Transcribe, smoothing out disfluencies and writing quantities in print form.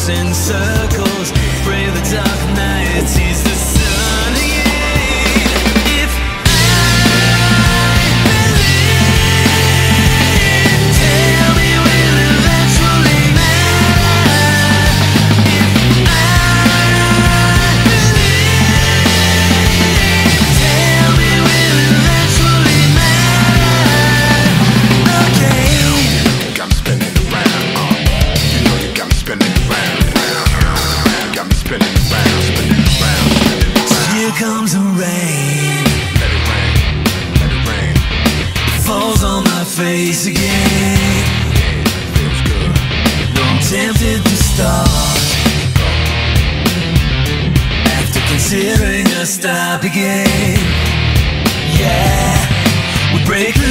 walks in circles, brave the dark night, sees the sun again. If I believe, tell me will eventually matter. If I believe, tell me will eventually matter. Okay. Got me spinning around, you know you got me spinning around, got me spinning around, spinning around, spinning around. Here comes the rain, Let it rain, let it rain. falls on my face again. Feels good. I'm tempted to start after considering a stop again. Yeah, we break